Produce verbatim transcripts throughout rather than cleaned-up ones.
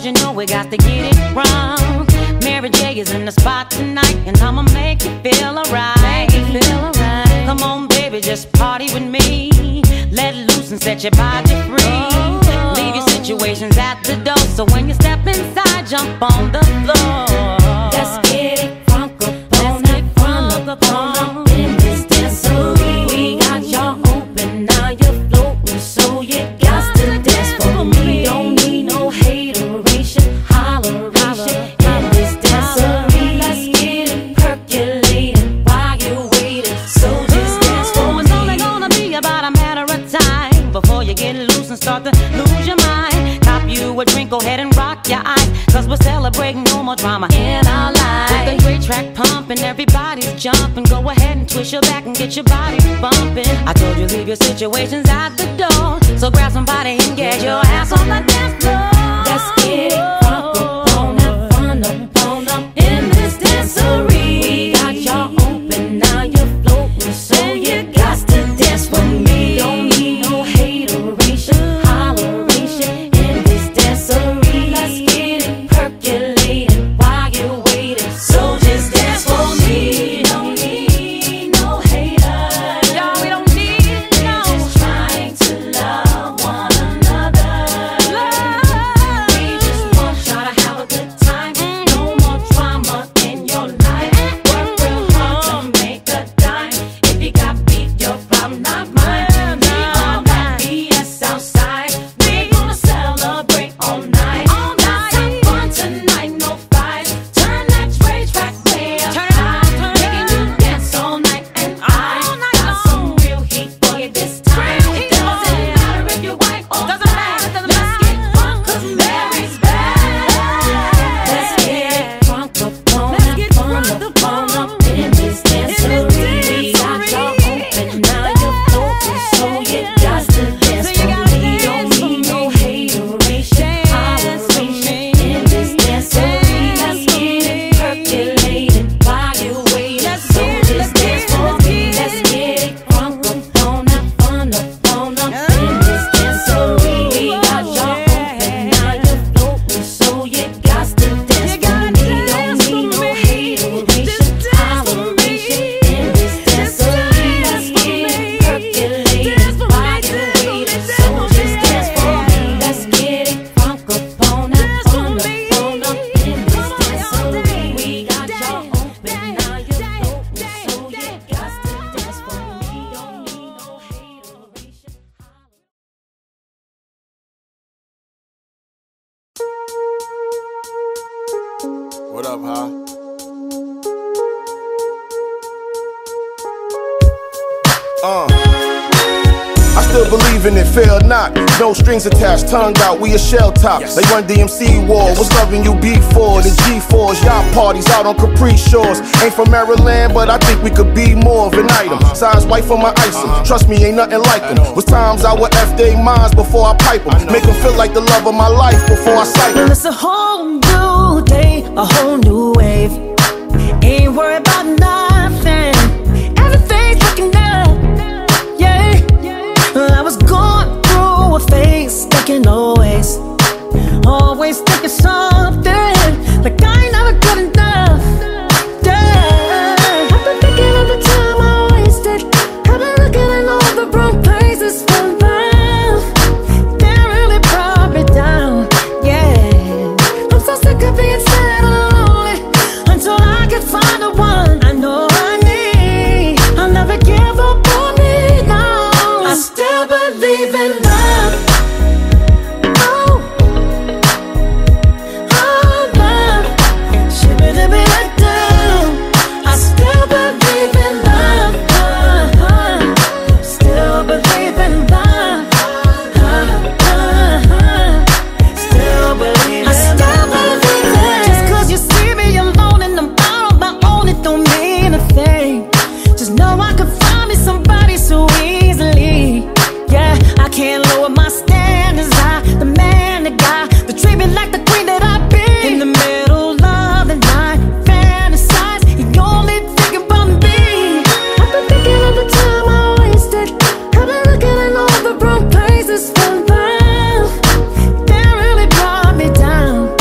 cause you know we got to get it wrong. Mary J is in the spot tonight, and I'ma make you feel alright. Make you feel alright. Come on, baby, just party with me. Let loose and set your body free. Oh. Leave your situations at the door, so when you step inside, jump on the floor. Let's get it crunk up on it, crunk up on it. In this dancery, we got y'all open, now you're floating, so you got to dance for me. Don't need no hateration, holleration. In this dancery, let's get it percolating while you're waiting, so just dance for me. It's only gonna be about a matter of time before you get loose and start to lose your mind. Cop you a drink, go ahead and rock your eyes, cause we're celebrating no more drama in our lives. With the great track pumping, everybody's jumping. Go ahead and twist your back and get your body bumping. I told you leave your situations at the door, so grab somebody and get your ass on the dance floor. Let's get it crunk up on up, fun up on up. In this dancery, we got y'all open, now you're floating, so you got to dance for me. Don't need no hateration, holleration. In this dancery, let's get it percolating while you're waiting, so just dance for me. Don't need no haters, Y'all, we don't need it, we're no. just trying to love one another. We just want y'all to have a good time. No more drama in your life. Work real hard to make a dime. If you got beef, your problem, not mine. Leave all that B S outside. We gonna celebrate all night. Let's have fun tonight, no fights. Turn that rage track way up high. Making you dance all night, and I got some real heat for you this time. Doesn't matter if you're white or black. Let's get crunk 'cause Mary's back. Let's get crunk up on up, fun up on up. In this dancery, we got y'all open, now you're floating, so you got to dance for me. Don't need no hateration, holleration. In this dancery, let's get it percolating while you're waiting, so just dance for me. Let's get it crunk up on up, fun up on up. In this dancery, we got y'all open, now you're floating, so you got to dance for me. Don't need no hateration, holleration. In this dancery, let's get it percolating while you're waiting, so just dance for me. Let's get it crunk up on up, fun up on up. In this dancery, we got y'all open, now you're floating, so you got to dance for me. Don't need no hateration. What up, huh? Uh. I still believe in it, fail not. No strings attached, tongue out, we a shell top. Yes. They run D M C war, what's loving you before? The G fours, yacht parties out on Capri Shores. Ain't from Maryland, but I think we could be more of an item. Uh-huh. Size white for my icing, uh-huh. Trust me, ain't nothing like them. Was times I would F they minds before I pipe them. Make them feel like the love of my life before I sight them. And it's a whole new day, a whole new wave. Ain't worried about nothing, everything's looking up. Yeah, I was going through a phase, thinking always, always thinking something, like I ain't never good enough. Yeah, I've been thinking of the time I wasted. I've been looking in all the wrong places for love. They really brought me down. Yeah, I'm so sick of being sad and lonely, until I can find the one I know I need. I'll never give up on me now. I still believe in love. Oh, oh, love. Ship it to me right down. I still believe in love. Uh, uh, still believe in love. Uh, uh, uh, still believe in I still believe it. Just 'cause you see me alone and I'm out on my own, it don't mean a thing. Just know I could find me somebody so easily. Yeah, I can't lower my standards. I, the man, the guy, that treat me like the queen that I be. In the middle of the night, fantasize, he only think about me. I've been thinking of the time I wasted. I've been looking in all the wrong places for love. They really brought me down.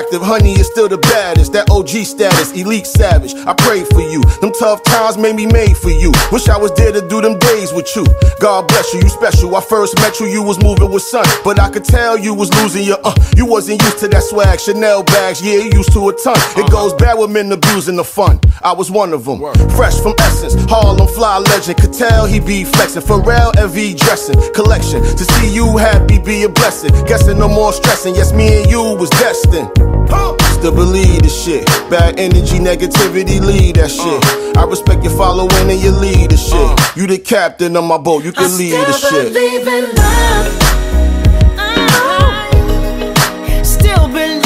attractive, honey is still the baddest. That O G status, elite savage. I prayed for you. Them tough times made me made for you. Wish I was there to do them days with you. God bless you, you special. I first met you, you was moving with sun, but I could tell you was losing your uh. You wasn't used to that swag, Chanel bags, yeah, you used to a ton. It goes bad with men abusing the fun. I was one of them. Fresh from Essence, Harlem fly legend. Could tell he be flexing. Pharrell L V dressing collection. To see you happy be a blessing. Guessing no more stressing. Yes, me and you was destined. Still believe this shit. Bad energy, negativity, lead that shit. I respect your following and your leadership. You the captain of my boat, you can lead the shit. I still believe in love. I still believe.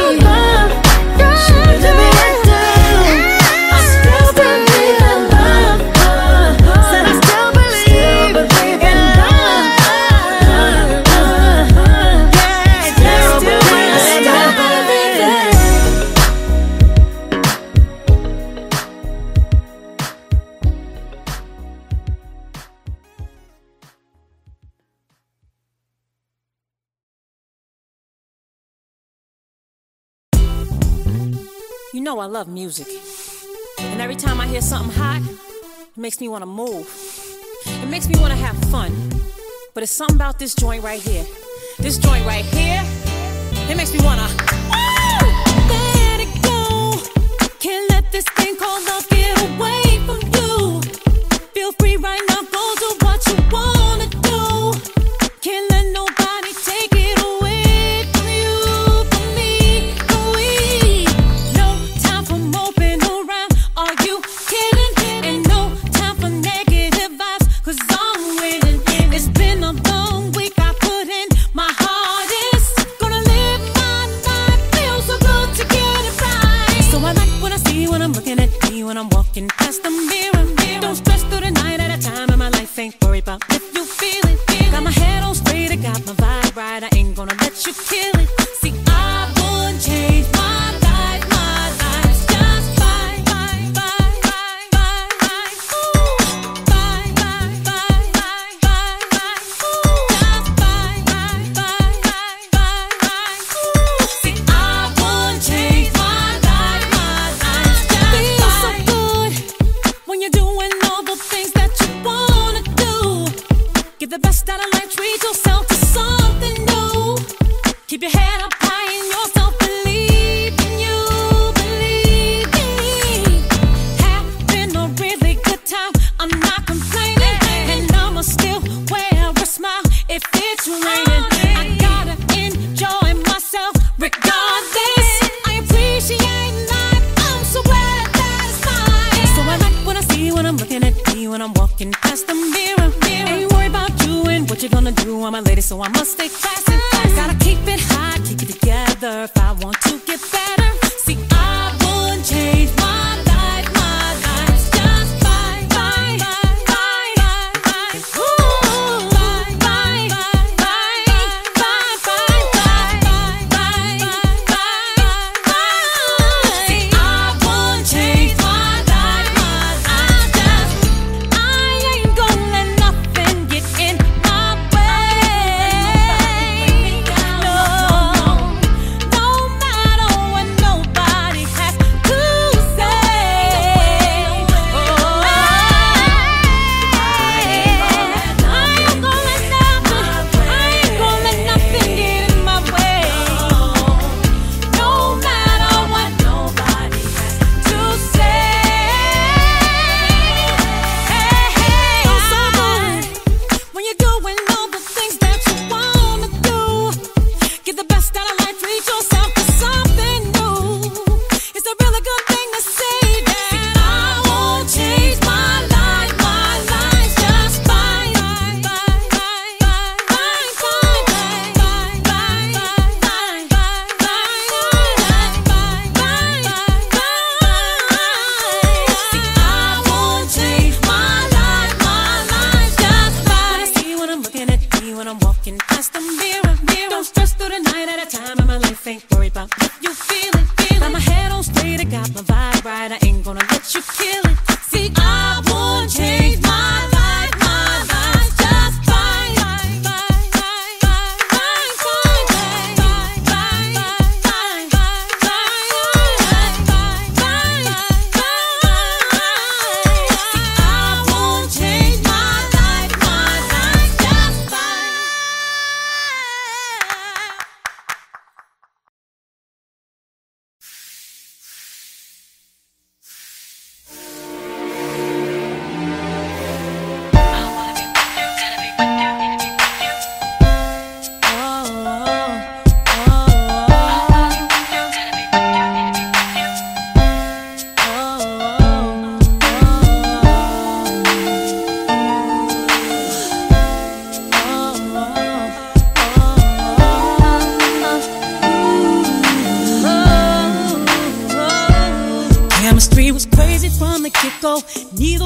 You know I love music, and every time I hear something hot, it makes me want to move. It makes me want to have fun, but it's something about this joint right here. This joint right here, it makes me want to let it go. Can't let this thing called love get away from you. Feel free right now, go do what you wanna do. Can't let nobody take it away from you, from me, from we. No time for moping around, are you kidding? And no time for negative vibes, cause I'm winning. It's been a long week, I put in my hardest. Gonna live my life, feels so good to get it right. So I like what I see when I'm looking at me, when I'm walking past the mirror. Don't stress through the night at a time, and my life ain't worried about if you feel it. Got my head on straight, I got my vibe right, I ain't gonna let you kill it. See, I wouldn't change my life, my life's just fine, fine, fine, fine, fine, fine. Ooh, fine, fine, fine, fine, fine, fine. Ooh, just fine, fine, fine, fine, fine, fine. Ooh, see, I wouldn't change my life, my life's just fine. Feels so good when you're doing all the things that you wanna do. Give the best out of life, treat yourself to something new. Keep your head up high in yourself, believe in you, believe in. Having a really good time, I'm not complaining, and I'ma still wear a smile if it's raining. I gotta enjoy myself regardless. I appreciate life, I'm so glad that it's fine. So I like what I see when I'm looking at me, when I'm walking past the mirror. Ain't worried about you and what you're gonna do. I'm a lady, so I must stay classy. Gotta keep it high, keep it together if I want to get better. See, I wouldn't change my life, my life's just fine, fine, fine, fine, fine. Ooh, fine, fine, fine, fine, fine, fine, fine, fine, fine, fine. See, I wouldn't change my life, my life's just. I ain't gonna let nothing get in my way. No, no matter what nobody has to say.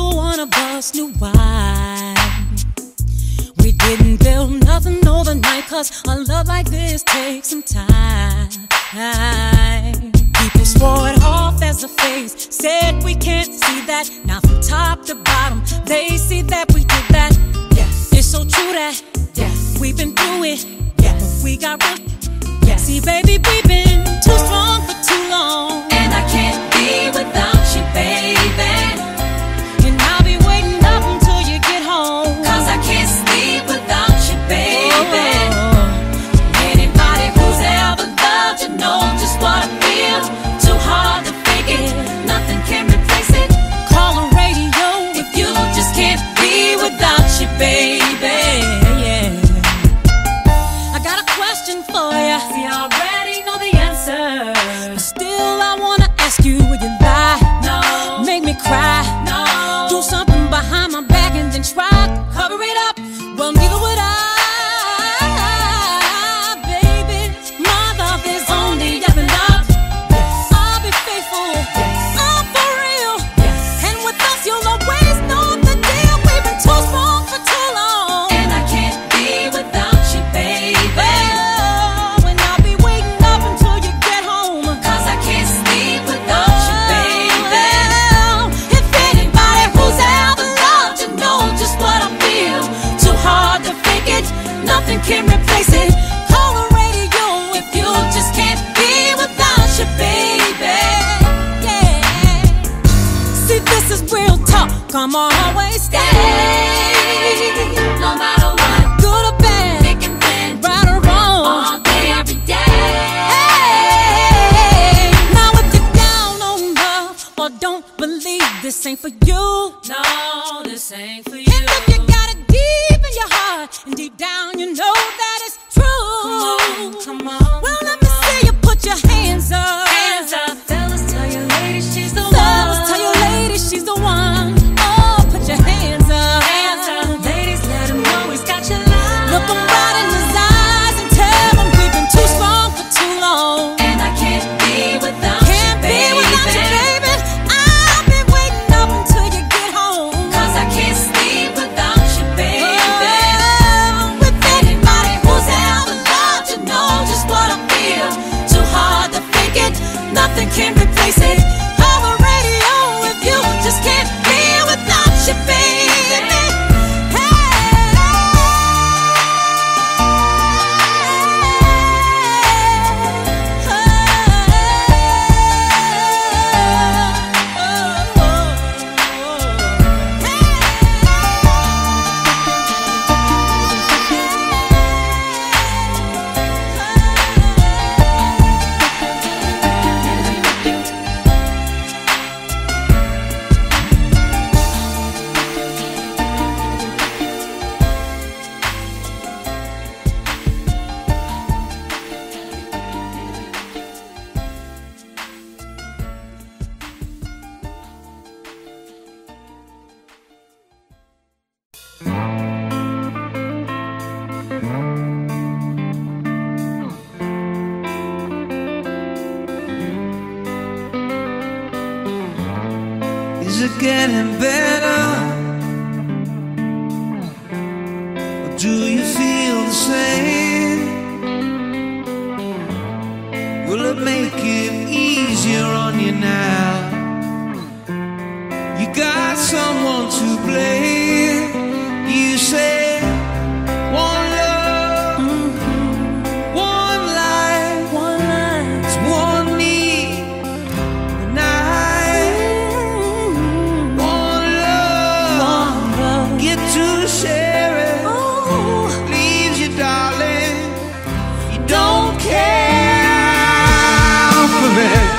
one of us knew why. We didn't build nothing overnight, cause a love like this takes some time. People swore it off as a phase, said we can't see that. Now from top to bottom, they see that we did that. Yes, it's so true that yes, we've been through it. Yes, we got real. Yes, see baby, we've been too strong for too long, and I can't be without you, baby. And I'll be waiting up until you get home, cause I can't sleep without you, baby. oh. Anybody who's ever loved you know just what I feel. Too hard to fake it, nothing can replace it. Call the radio if you just can't be without you, baby. Yeah. I got a question for ya. We already know the answer, but still I wanna ask you, would you lie? no, Make me cry? no. Do something behind my back and then try to cover it up? Well, neither would I, baby. My love is only leveling up. I'll be faithful, I'm for real. And with us you'll always know the deal. We've been too strong for too long, And I can't be without you, baby. oh, and I'll be waiting up until you get home, Cause I can't sleep without you, baby. oh, if Anybody who's ever loved you know just what I feel. Too hard to fake it, nothing can replace it. call the radio If you just can't be without you, baby. yeah. See, this is real talk, I'ma always stay. Stay, no matter what, Good or bad, thick and thin, right or wrong. all day, every day. Hey, now if you're down on love or don't believe this ain't for you, No, this ain't for and you. if you got it deep in your heart and deep down you know that it's true, Come on, come on. well let me see you put your hands up. Hands up, fellas, tell your lady she's the Fellas, one. tell your lady she's the one. Oh, put your hands up. Hands up, ladies, let him know he's got your love. Look him right in his eyes and tell him we've been too strong for too long. And I can't be without Can't you, be baby. without you, baby. I've been waiting up until you get home. Cause I can't sleep without you, baby. Oh, with Anybody who's ever loved you know just what I feel. Too hard to fake it, nothing can replace it. Call the radio if you just can't be without you, baby. Is it getting better? Or do you feel the same? Will it make it easier on you now? You got someone to blame. You say one love, one life, One life, it's one need, and I one love. one love. Get to share it. Oh, Leaves you, darling. You don't care for it.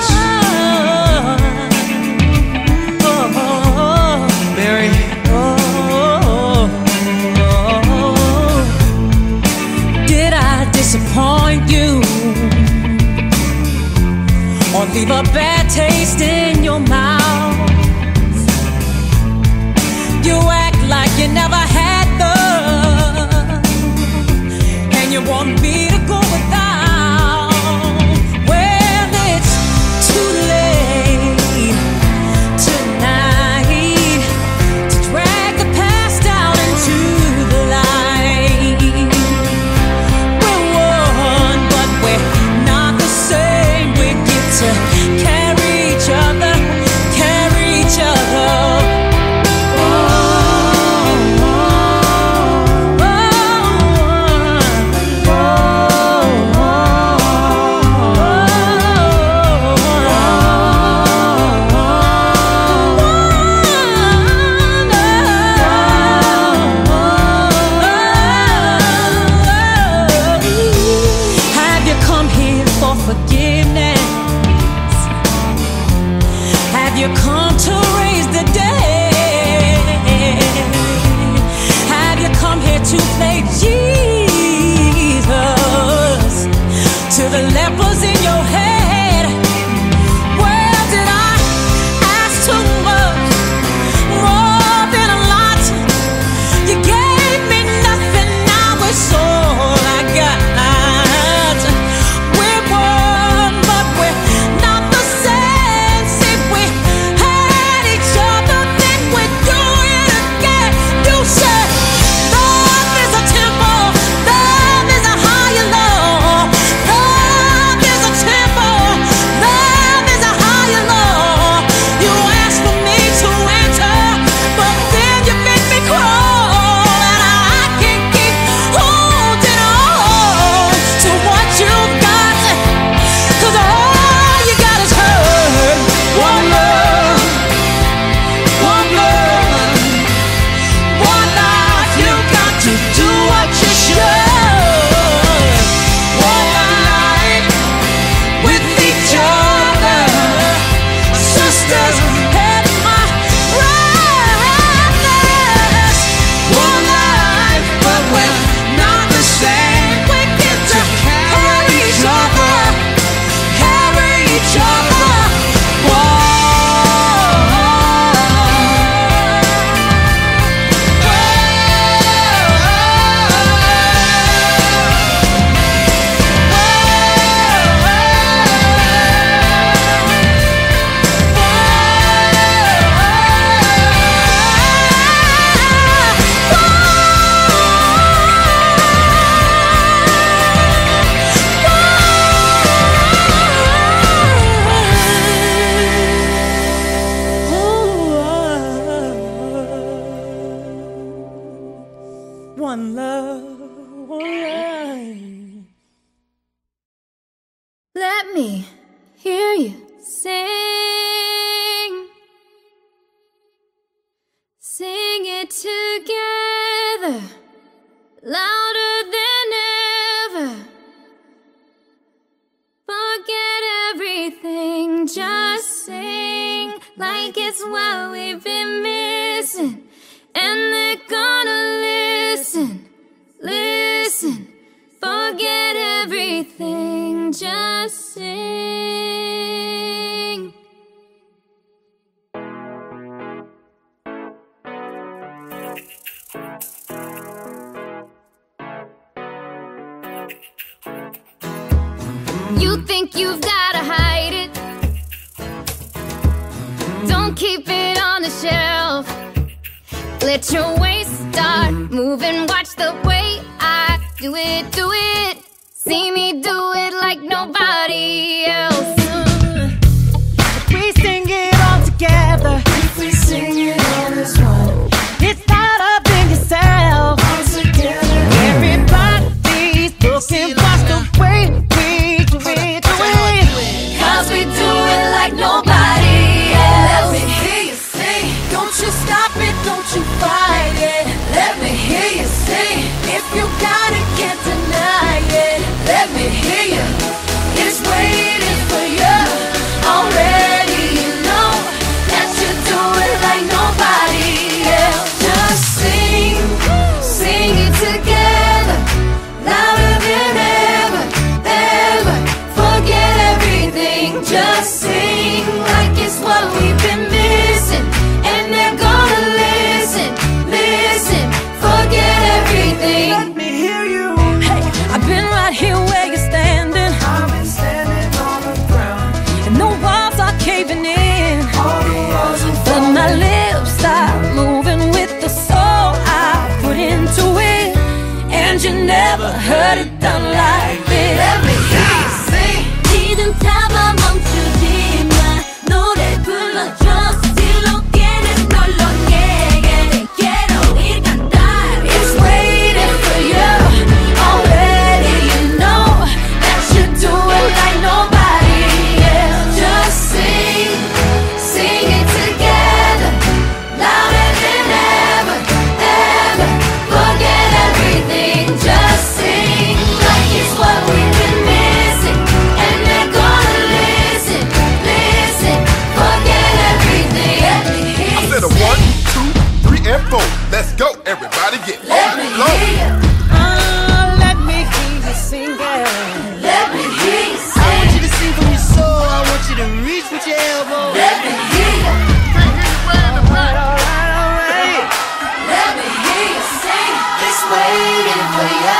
oh, oh, Mary, oh, oh. Did I disappoint you or leave a bad taste in your mouth? You act like you never had love, and you want me to go without. Well, it's too late tonight. one love, one life. Let me hear you sing. Sing it together, louder than ever. Forget everything, just sing like it's what we've been missing. And they're gonna listen, listen. Forget everything, just sing. You think you've gotta hide it. Don't keep it on the shelf. Let your waist start moving. Watch the way I do it, do it. See me do it like nobody else. If we sing it all together, If we sing it all as one, it's not up in yourself. all together. Everybody's looking, watch the way we do it, do it. Cause we do it like nobody else. Let me hear you sing. Don't you stop it, don't you fight it. Let me hear you sing. If you got it, can't deny it. Let me hear you. It's waiting for you. Already you know that you do it like nobody else. Just sing, sing it together, louder than ever, ever. Forget everything, just sing like it's what we've been missing. And they're gonna listen, listen. Forget everything. Let me hear you. Hey, I've been right here where you're standing, I've been standing on the ground. and the walls are caving in. All the walls are But my lips start moving with the soul I put into it. And you never heard it done like this. Let me hear you sing. 지금 잡아멈추지 마. 노래 불러줘. 실로게는 널로 내게 내 quiero ir cantar. It's waiting for you. Already you know that you do it like nobody else. Just sing, sing it together, louder than ever, ever. Forget everything, just sing like it's what we've been missing. And they're gonna listen, listen. Forget everything. Let me hear I you said a sing. one, two, three, and four. Let's go, everybody get Let me low. hear you. Ah, let me hear you sing it. Let me hear you I want sing. you to sing from your soul. I want you to reach with your elbow. Let me hear you. Alright, alright. Let me hear you sing. It's waiting for you.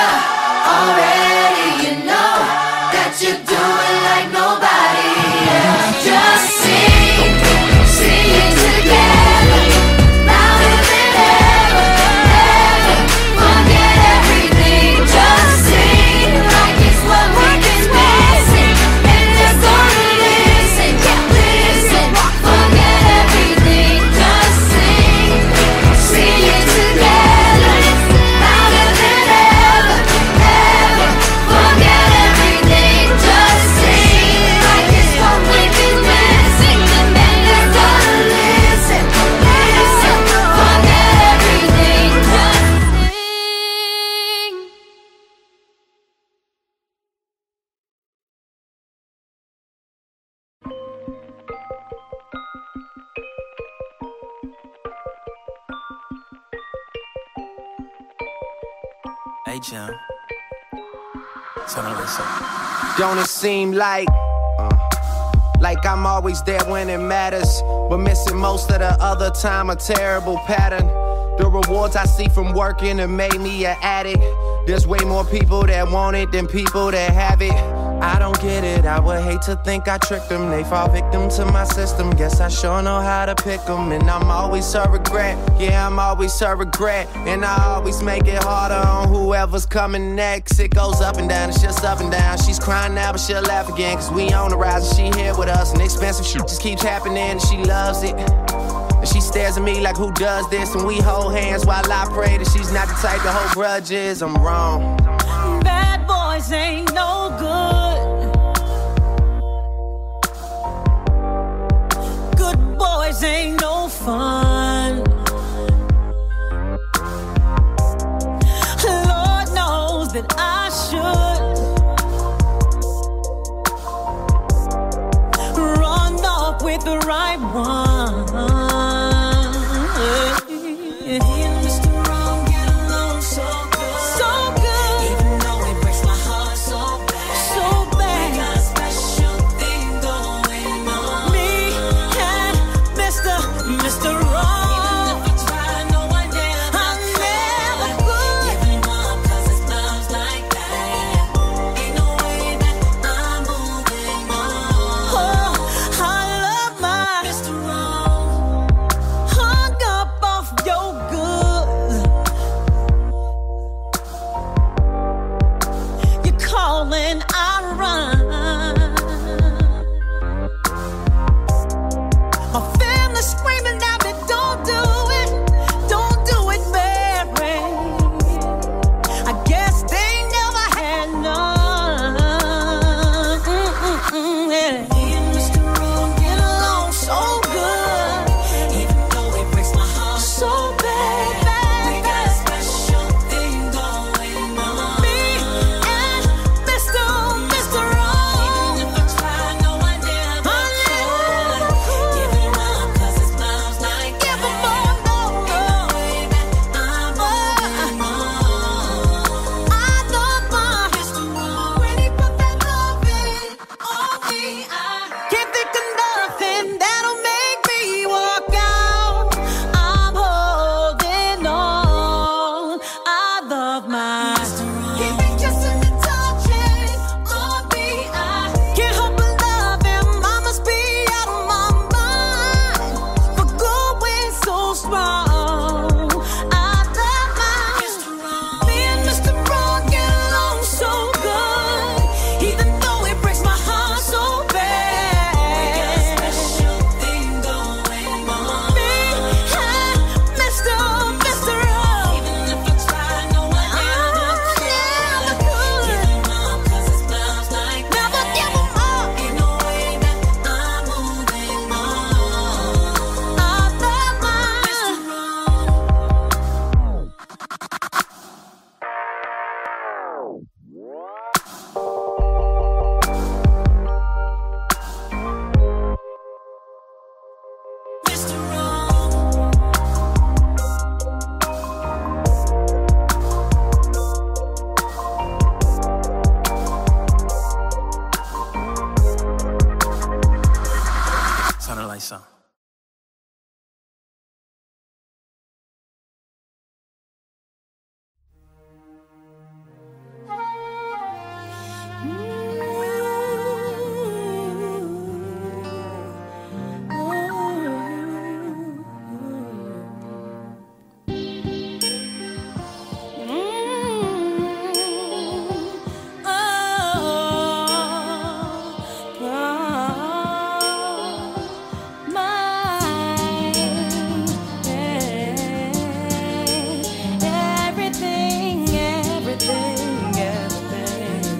Already you know that you do it like nobody else. Just sing, sing it together, louder than ever, ever. Forget everything. Just sing like it's what we've been missing. And they're gonna listen, listen. Forget everything. Just sing, sing it together, louder than ever, ever. Forget everything. Just sing like it's what we've been missing. And they're gonna listen, listen. Forget everything. Just sing. Hey, Jim. Turn on this up. Don't it seem like, uh, like I'm always there when it matters, but missing most of the other time, a terrible pattern. The rewards I see from working have made me an addict. There's way more people that want it than people that have it. I don't get it, I would hate to think I tricked them. They fall victim to my system, guess I sure know how to pick them. And I'm always a regret, yeah, I'm always a regret. And I always make it harder on whoever's coming next. It goes up and down, it's just up and down. She's crying now, but she'll laugh again, cause we on the rise and she here with us. And expensive shit just keeps happening and she loves it. And she stares at me like, who does this? And we hold hands while I pray that she's not the type to hold grudges. I'm wrong. Bad boys ain't no good. Good boys ain't no fun. Lord knows that I should run off with the right one. Mister Wrong, get along so good. So good. Even though it breaks my heart so bad. So bad. We got a special thing going on. Me and Mister Mister Wrong. Even if I try, no, I never I never could. Giving up cause it smells like that. Ain't no way that I'm moving on. Oh, I love my Mister Wrong. Hung up off your goods. You calling, I run. My family screaming at me, don't do it, don't do it, Mary. I guess they never had none. Mm-mm-mm, yeah. Me and Mister Wrong get along so good. Even though it breaks my heart so bad, bad, we got a special thing going on. Me and Mister Mister Wrong. Even if I try, no, I never could. Giving up cause it smells like that. Give 'em all, no, no. Ain't no way that I'm moving on. I love my Mister Wrong. When he put that love in on me, I can't think of nothing that'll make me walk out. I'm holding on. I love my Mister Wrong. Keep me kissing and touching on me. I can't help but love him. I must be out of my mind for going so strong. I love my Mister Wrong. Me and Mister Wrong get along so good, even though it breaks my heart so bad. We got a special thing going on. Me and Mister Mister Wrong. Even if I try, no, I never could. Giving up cause it smells like that. Never give 'em up. Ain't no way that I'm moving on. I love my Mister Wrong. Mister Wrong. Turn the lights on. Everything, everything, everything.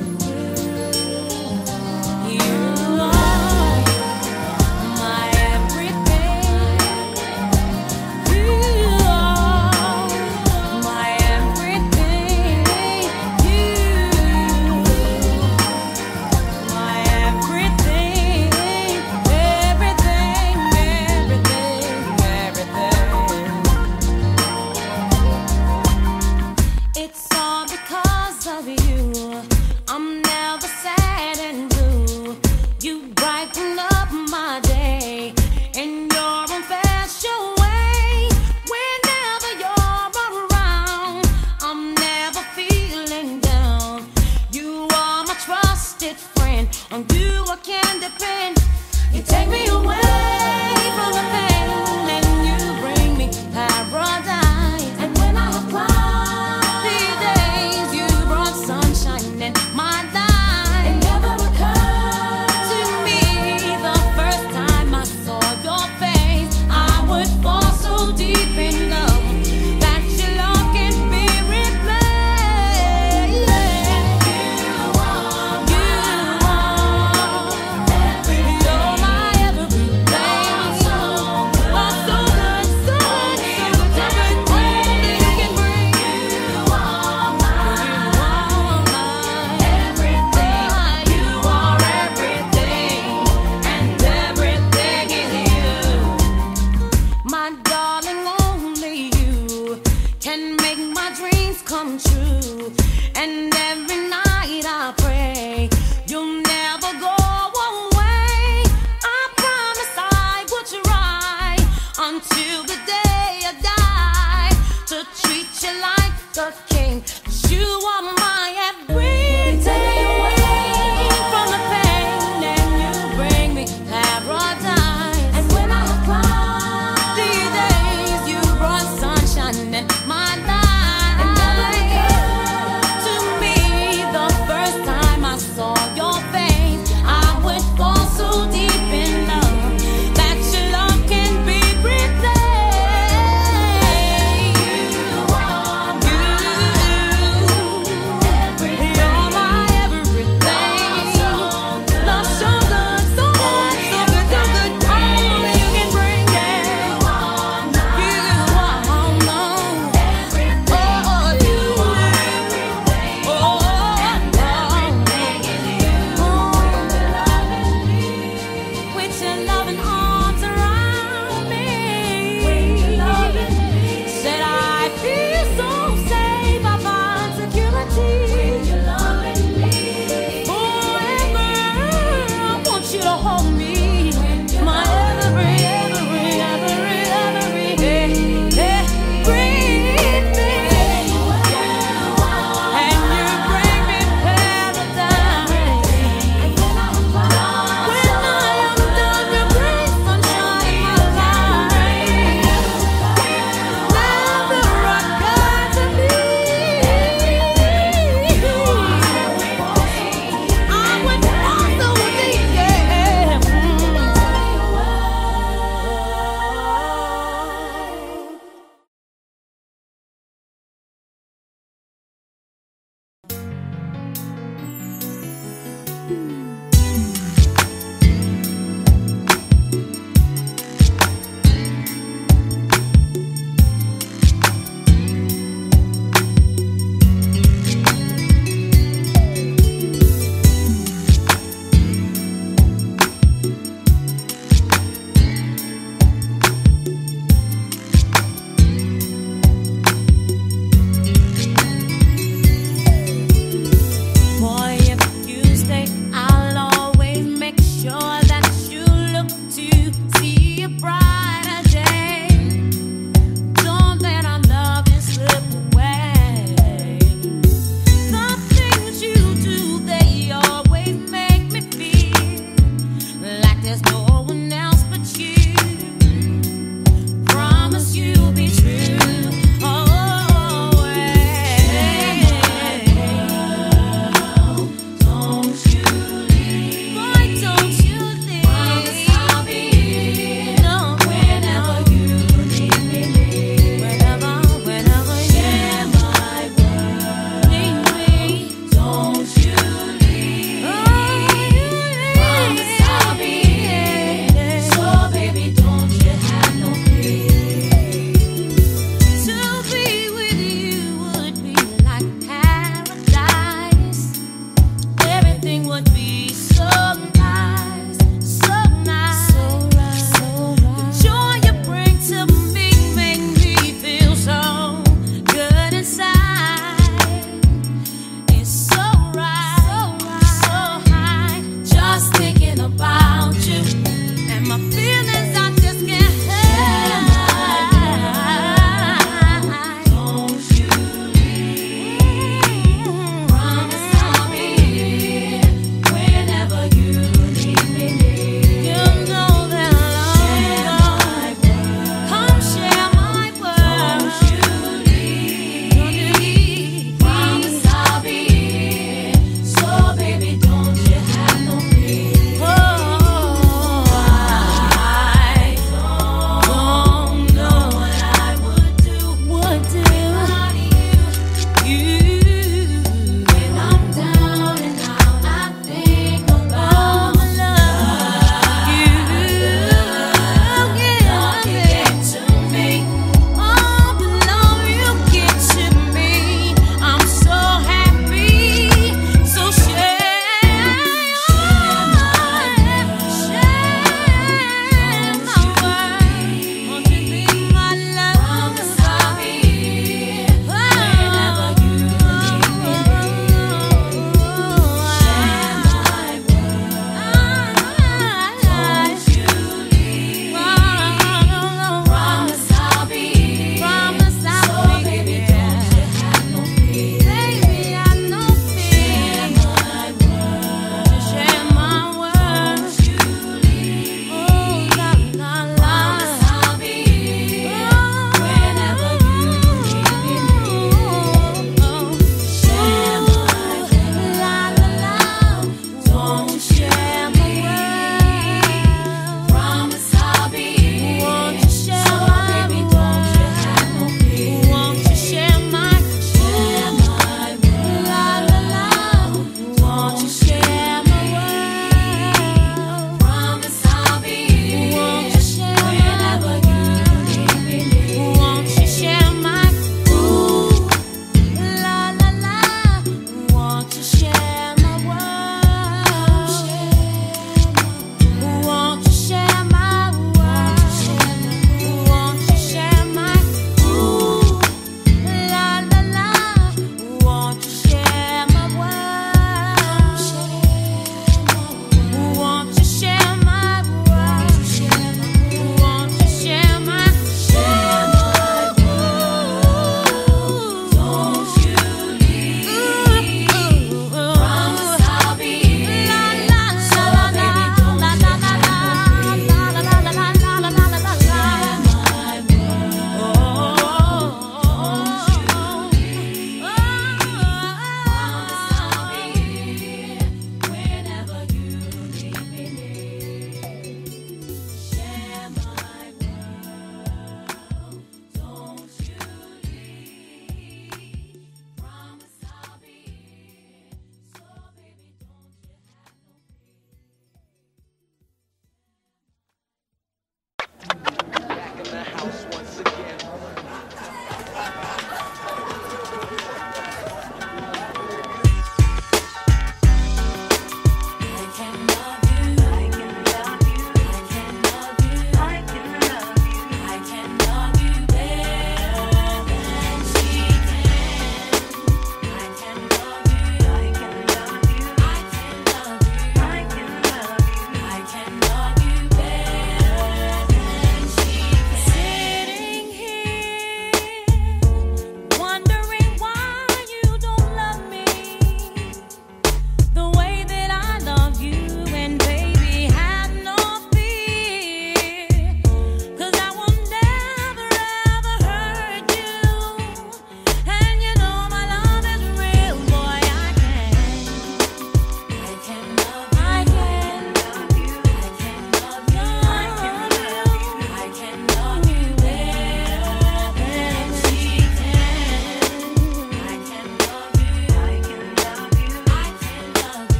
You are my everything. You are my everything. You, my everything. Everything, everything, everything. It's all because of you. I'm never sad and blue. You brighten up my day in your own special way. Whenever you're around, I'm never feeling down. You are my trusted friend. On you I can depend. You take me away from the pain and you bring me paradise. And when I cry, these days you brought sunshine in my life. It never occurred to me the first time I saw your face, I would fall. can make my dreams come true. And every night I pray you'll never go away. I promise I will try until the day I die to treat you like the king. 'Cause you are my everything. From the pain and you bring me paradise. And when I cry, these days you brought sunshine in my life. To me, the first time I saw your face, I would fall so deep in love that your love can be replaced. You are my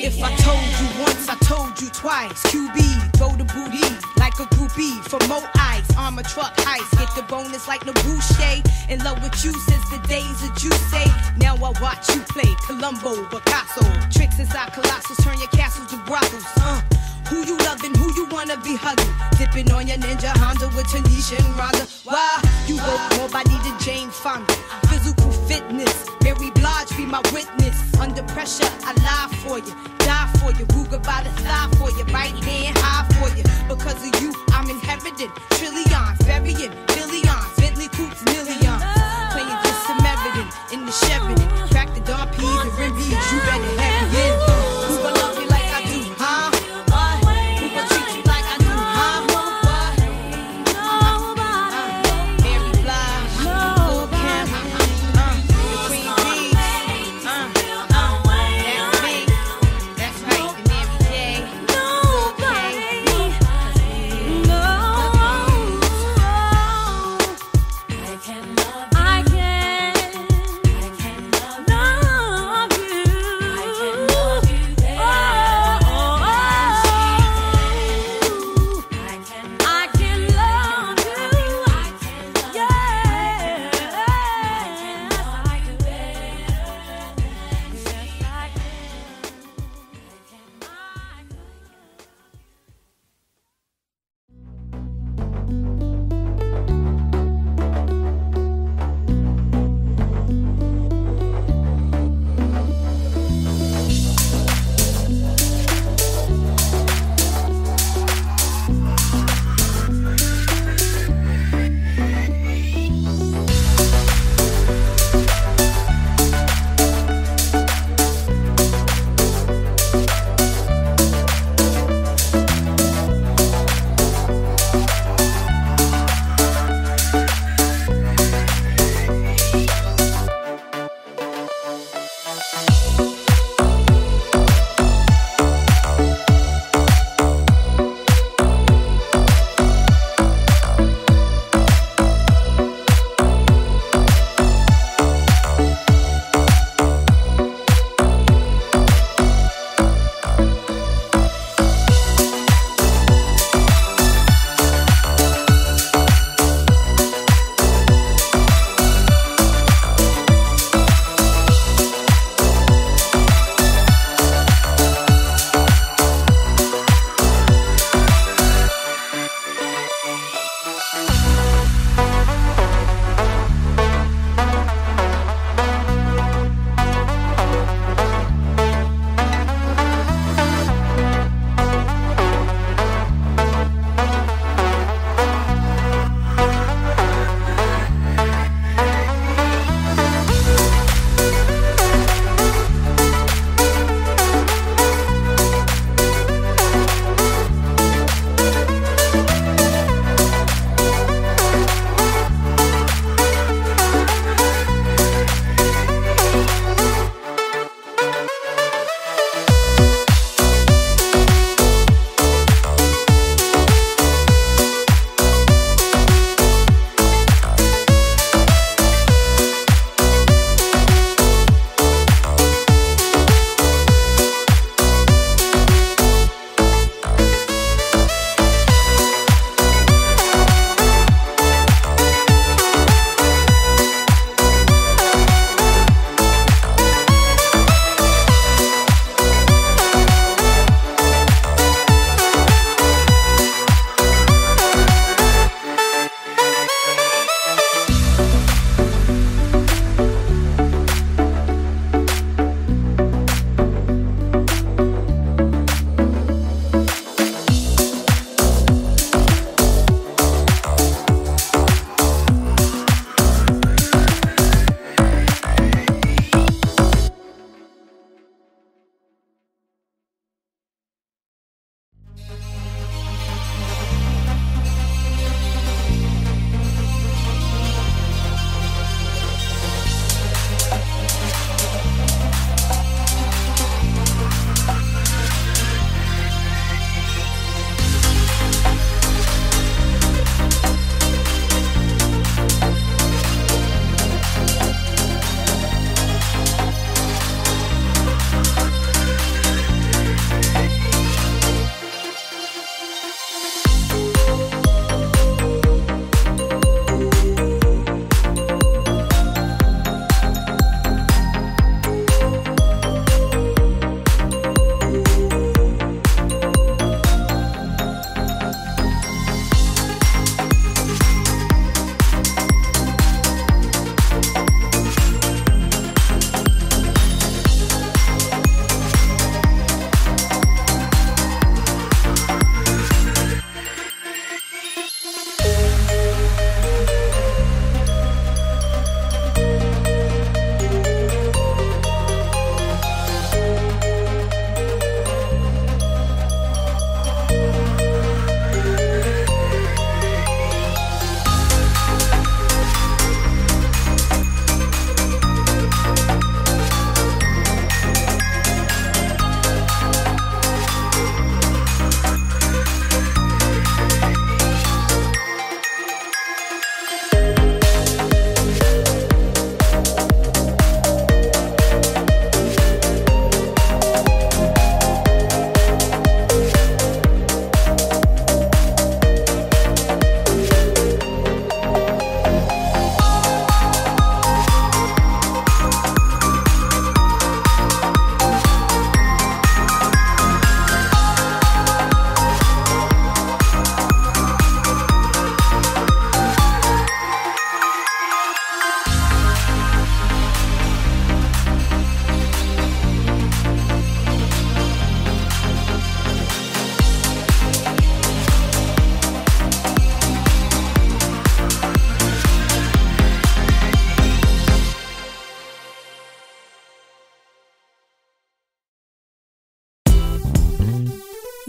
If I told you once, I told you twice. Q B, throw the booty like a groupie for more ice. Armor truck heist, get the bonus like Boucher. In love with you since the days that you say. Now I watch you play Columbo, Picasso. Tricks inside colossals, turn your castles to brothels. Uh, who you loving, who you wanna be hugging? Dipping on your Ninja Honda with Tanisha and Rhonda. Why? You work more body than Jane Fonda. Physical fitness, Mary Blige be my witness. Under pressure, I lie for you, die for you. Ruger by the thigh for you, right hand high for you. Because of you, I'm inheriting trillions, burying billions, Bentley coupes, millions. Playing just Samaritan in the Sheridan. Crack the Don P's and Rimbies, you better have it in. Who gon' love you like I do, huh? What? Who gon' treat you like I do, huh? What? Nobody. Uh, Mary Blige, Lil' Kim, uh, the Queen Bees, uh, uh, that's me, that's right, and Mary J. Nobody, no, I can love you. I can, I can love you. I can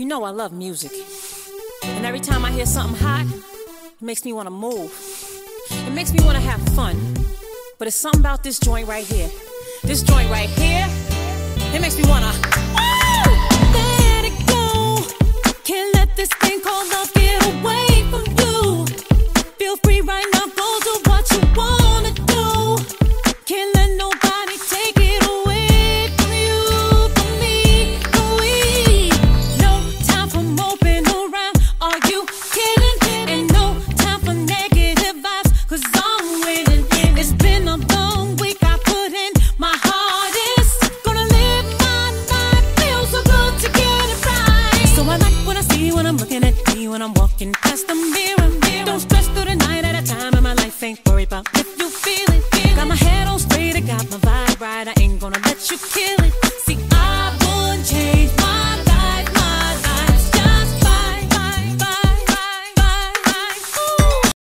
You know I love music. And every time I hear something hot, it makes me want to move. It makes me want to have fun. But it's something about this joint right here. This joint right here, it makes me want to let it go. Can't let this thing called love get away from you. Feel free right now, go do what you wanna do. Can't let nobody take it away from you, from me, from we. No time for moping around, are you kidding? And no time for negative vibes, cause I'm winning. It's been a long week, I put in my hardest. Gonna live my life, feels so good to get it right. So I like what I see when I'm looking at me, when I'm walking past the mirror. Don't stress through the night at a time in my life, ain't worried about if you feel it. Got my head on straight, I got my vibe right, I ain't gonna let you kill it.